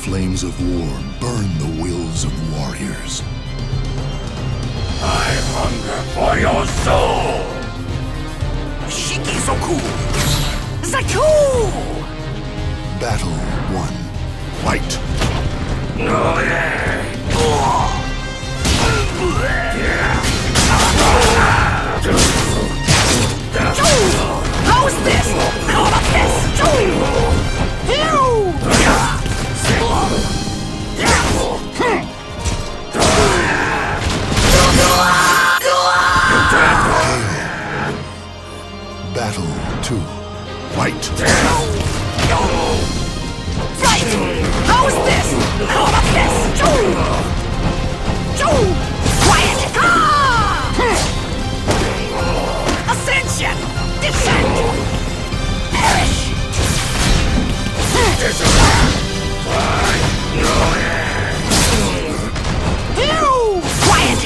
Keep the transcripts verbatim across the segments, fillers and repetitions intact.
flames of war burn the wills of warriors. I hunger for your soul! Shikizoku! Zaku! Battle one. Fight! No, yeah! How's this? How about this? Ew! Battle two. Fight! Fight! How's this? How about this? Quiet! Ah! Ascension! Descent! Perish! Ew! Quiet!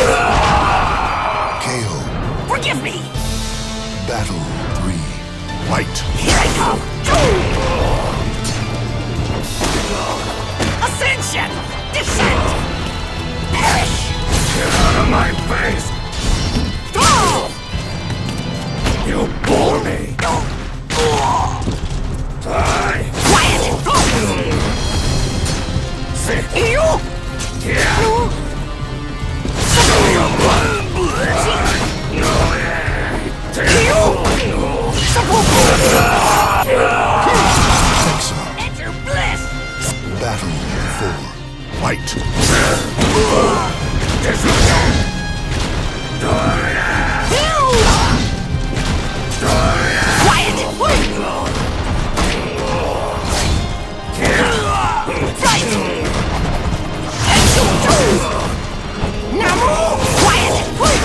K O. Forgive me! Battle three. Fight! Here I come! Ascension! Descent! Perish! Get out of my face! Throw! You bore me! Die! Quiet! Sick! You! Yeah! You! Your blood! No, yeah! Exile. Enter bliss! Battle four. Fight! Quiet! Fight! Namu! Quiet!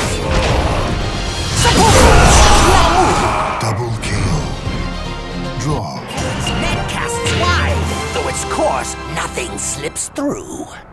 Double K O. Draw. Its net casts wide, though its course nothing slips through.